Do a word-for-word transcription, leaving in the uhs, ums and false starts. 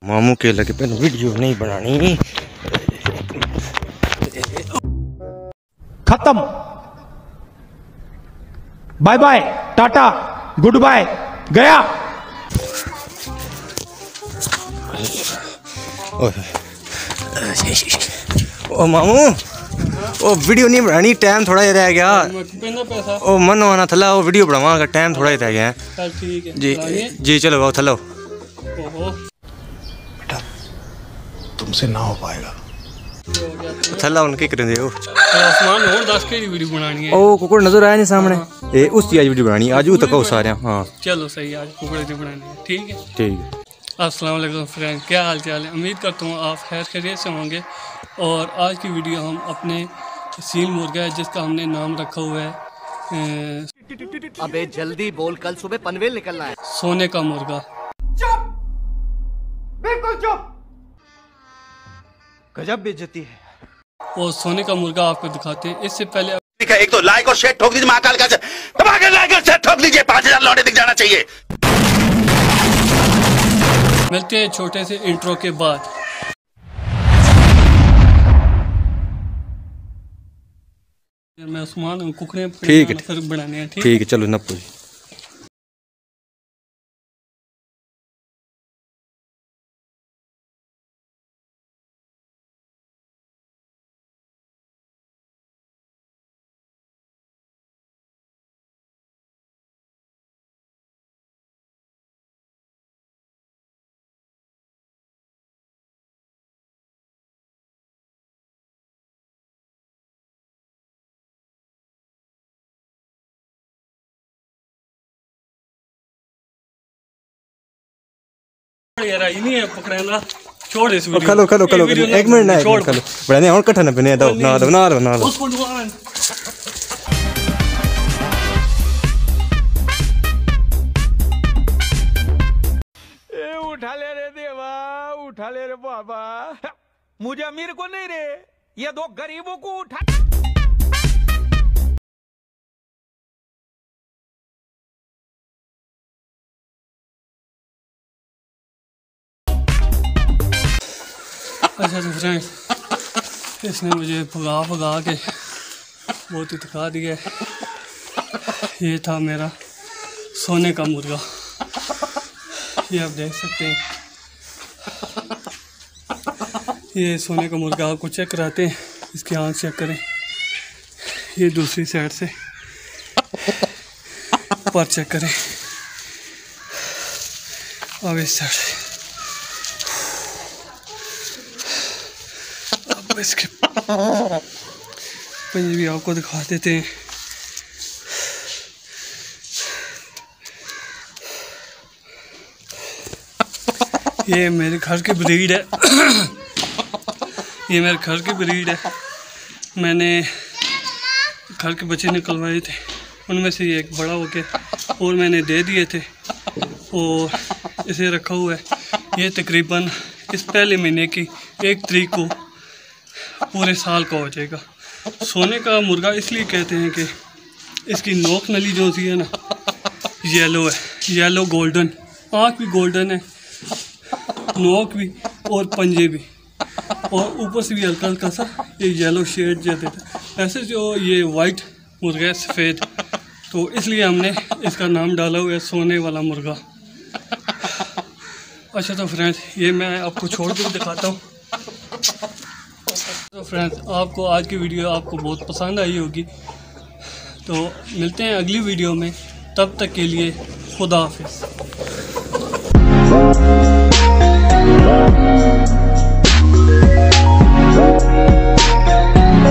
मामू के लगे पे वीडियो नहीं बनानी। खत्म, bye bye, tata, goodbye, गया। ओ मामू, ओ वीडियो नहीं बनानी, टाइम थोड़ा ही रह गया। ओ मन आना थला, ओ वीडियो बनावा, टाइम थोड़ा ही रह गया है। ठीक है जी जी, चलो आओ थलो। बेटा तुमसे ना हो पाएगा। थला उनके कर दे। ओ आसमान और दस के वीडियो बनानी है। ओ कुकुड़ नजर आया नहीं सामने, ए उसकी आज वीडियो बनानी, आज तक सारे। हाँ चलो सही, आज कुकुड़ की बनानी है। ठीक है ठीक है। अस्सलाम वालेकुम फ्रेंड, क्या हाल चाल है? उम्मीद करता हूँ आप खैर खैरियत से होंगे। और आज की वीडियो हम अपने सील मुर्गा है जिसका हमने नाम रखा हुआ है, अबे जल्दी बोल, कल सुबह पनवेल निकलना है। सोने का मुर्गा। चुप, बिल्कुल चुप, गजब बेइज्जती है। और सोने का मुर्गा आपको दिखाते हैं। इससे पहले एक तो लाइक और शेयर ठोक दीजिए, महाकाल का दबा के लाइक और शेयर ठोक दीजिए, पांच हजार लौटे दिख जाना चाहिए। मिलते हैं छोटे से इंट्रो के बाद। मैं उस्मान कुकड़े ठीक है फिर बनाने हैं। ठीक है चलो नप्पू। यार ये नहीं है पकड़ना, छोड़ इस वीडियो। खलो खलो खलो एक मिनट ना, छोड़ खलो बड़े और कठन बने दो ना दो ना ना दो। उसको डुबा ए उठा ले रे देवा, उठा ले रे बाबा, मुझे अमीर को नहीं रे, ये दो गरीबों को उठा। अच्छा तो फ्रेंड, इसने मुझे भगा भगा के बहुत ही थका दिया है। ये था मेरा सोने का मुर्गा, ये आप देख सकते हैं। ये सोने का मुर्गा आपको चेक कराते हैं, इसकी आँख चेक करें। ये दूसरी साइड से पर चेक करें, अब इस साइड से। इसके पंजे भी आपको दिखा देते हैं। ये मेरे घर की ब्रीड है। ये मेरे घर की ब्रीड है। मैंने घर के बच्चे निकलवाए थे, उनमें से ये एक बड़ा हो गया और मैंने दे दिए थे और इसे रखा हुआ है। ये तकरीबन इस पहले महीने की एक तारीख को पूरे साल का हो जाएगा। सोने का मुर्गा इसलिए कहते हैं कि इसकी नोक नली जो सी है ना, येलो है, येलो गोल्डन, आँख भी गोल्डन है, नोक भी और पंजे भी, और ऊपर से भी हल्का हल्का सा ये येलो शेड जो देता है। ऐसे जो ये वाइट मुर्गा है सफ़ेद, तो इसलिए हमने इसका नाम डाला हुआ है सोने वाला मुर्गा। अच्छा तो फ्रेंड्स, ये मैं आपको छोड़ कर दिखाता हूँ। तो फ्रेंड्स, आपको आज की वीडियो आपको बहुत पसंद आई होगी, तो मिलते हैं अगली वीडियो में। तब तक के लिए खुदा हाफिज़।